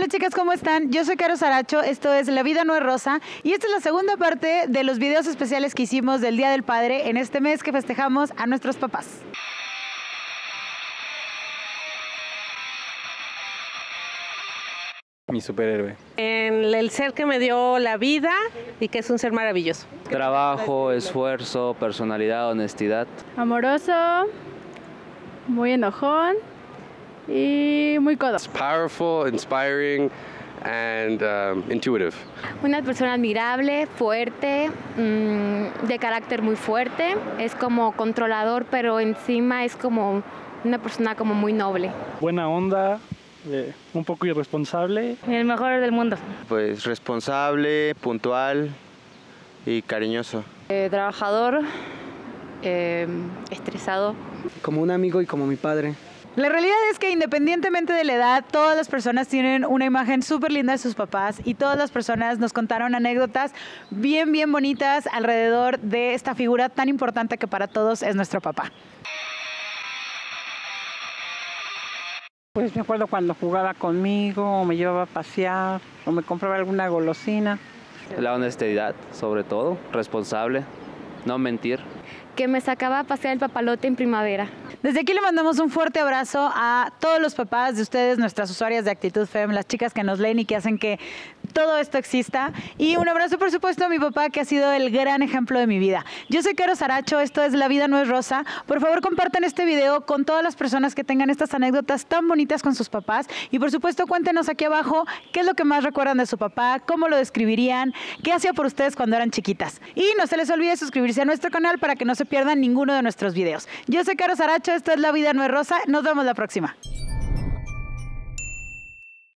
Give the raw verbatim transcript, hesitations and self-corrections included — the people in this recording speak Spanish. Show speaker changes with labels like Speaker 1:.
Speaker 1: Hola chicas, ¿cómo están? Yo soy Caro Saracho, esto es La Vida No es Rosa y esta es la segunda parte de los videos especiales que hicimos del Día del Padre en este mes que festejamos a nuestros papás.
Speaker 2: Mi superhéroe.
Speaker 3: En el ser que me dio la vida y que es un ser maravilloso.
Speaker 4: Trabajo, esfuerzo, personalidad, honestidad.
Speaker 5: Amoroso, muy enojón y muy codo.
Speaker 6: It's powerful, inspiring, and um, intuitive.
Speaker 7: Una persona admirable, fuerte, mmm, de carácter muy fuerte. Es como controlador, pero encima es como una persona como muy noble.
Speaker 8: Buena onda. Eh, un poco irresponsable.
Speaker 5: El mejor del mundo.
Speaker 9: Pues responsable, puntual y cariñoso.
Speaker 10: Eh, trabajador, eh, estresado.
Speaker 11: Como un amigo y como mi padre.
Speaker 1: La realidad es que independientemente de la edad, todas las personas tienen una imagen súper linda de sus papás y todas las personas nos contaron anécdotas bien, bien bonitas alrededor de esta figura tan importante que para todos es nuestro papá.
Speaker 12: Pues me acuerdo cuando jugaba conmigo, o me llevaba a pasear, o me compraba alguna golosina.
Speaker 4: La honestidad, sobre todo, responsable, no mentir.
Speaker 7: Que me sacaba a pasear el papalote en primavera.
Speaker 1: Desde aquí le mandamos un fuerte abrazo a todos los papás de ustedes, nuestras usuarias de Actitud Fem, las chicas que nos leen y que hacen que todo esto exista. Y un abrazo, por supuesto, a mi papá, que ha sido el gran ejemplo de mi vida. Yo soy Caro Saracho, esto es La Vida No es Rosa. Por favor, compartan este video con todas las personas que tengan estas anécdotas tan bonitas con sus papás. Y por supuesto, cuéntenos aquí abajo qué es lo que más recuerdan de su papá, cómo lo describirían, qué hacía por ustedes cuando eran chiquitas. Y no se les olvide suscribirse a nuestro canal para que no se pierdan ninguno de nuestros videos. Yo soy Caro Saracho, esto es La Vida No es Rosa. Nos vemos la próxima.